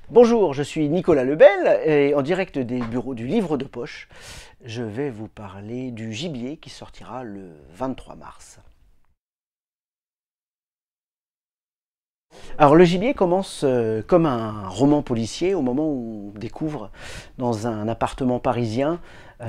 Bonjour, je suis Nicolas Lebel et en direct des bureaux du Livre de Poche, je vais vous parler du gibier qui sortira le 23 mars. Alors le gibier commence comme un roman policier au moment où on découvre dans un appartement parisien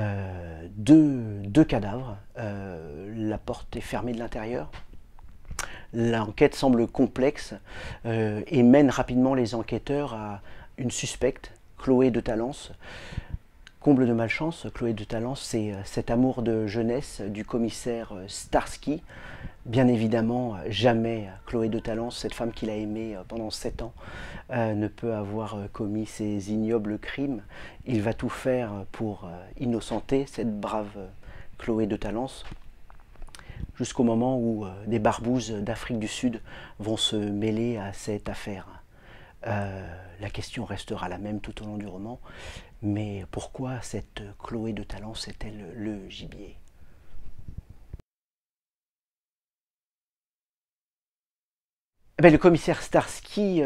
deux cadavres. La porte est fermée de l'intérieur. L'enquête semble complexe et mène rapidement les enquêteurs à une suspecte, Chloé de Talence. Comble de malchance, Chloé de Talence, c'est cet amour de jeunesse du commissaire Starsky. Bien évidemment, jamais Chloé de Talence, cette femme qu'il a aimée pendant 7 ans, ne peut avoir commis ces ignobles crimes. Il va tout faire pour innocenter cette brave Chloé de Talence, jusqu'au moment où des barbouzes d'Afrique du Sud vont se mêler à cette affaire. La question restera la même tout au long du roman, mais pourquoi cette Chloé de Talence est-elle le gibier? Le commissaire Starsky,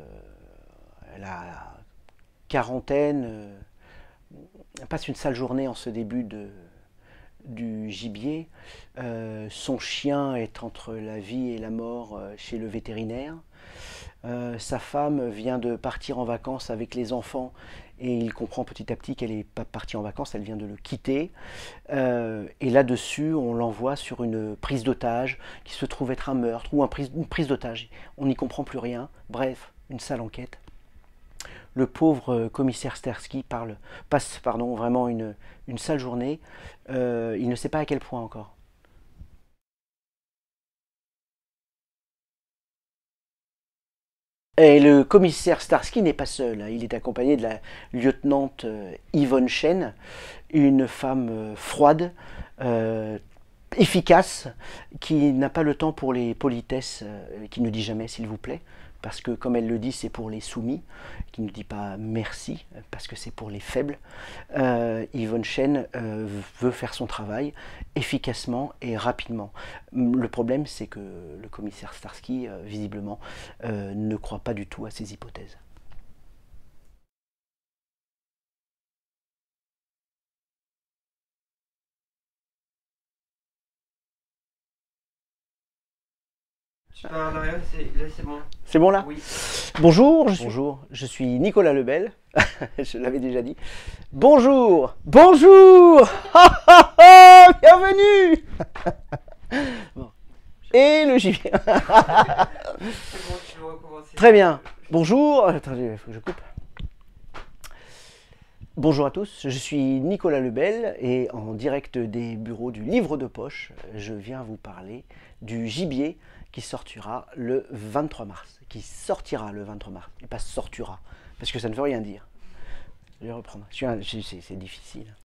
la quarantaine, passe une sale journée en ce début du gibier. Son chien est entre la vie et la mort chez le vétérinaire. Sa femme vient de partir en vacances avec les enfants et il comprend petit à petit qu'elle n'est pas partie en vacances, elle vient de le quitter. Et là-dessus, on l'envoie sur une prise d'otage qui se trouve être un meurtre ou une prise d'otage. On n'y comprend plus rien. Bref, une sale enquête. Le pauvre commissaire Starsky passe vraiment une sale journée. Il ne sait pas à quel point encore. Et le commissaire Starsky n'est pas seul, il est accompagné de la lieutenante Yvonne Chen, une femme froide, euh, efficace, qui n'a pas le temps pour les politesses, qui ne dit jamais s'il vous plaît, parce que comme elle le dit, c'est pour les soumis, qui ne dit pas merci, parce que c'est pour les faibles. Yvonne Chen veut faire son travail efficacement et rapidement. Le problème, c'est que le commissaire Starsky, visiblement, ne croit pas du tout à ces hypothèses. Tu parles en arrière, là c'est bon. C'est bon là? Oui. Bonjour, je suis Nicolas Lebel, je l'avais déjà dit. Bonjour, bonjour, bienvenue. Bon. Et le gibier. C'est bon, tu peux recommencer. Très bien. Bonjour, attendez, il faut que je coupe. Bonjour à tous, je suis Nicolas Lebel et en direct des bureaux du Livre de Poche, je viens vous parler du gibier qui sortira le 23 mars. Qui sortira le 23 mars, et pas sortira, parce que ça ne veut rien dire. Je vais reprendre, c'est difficile.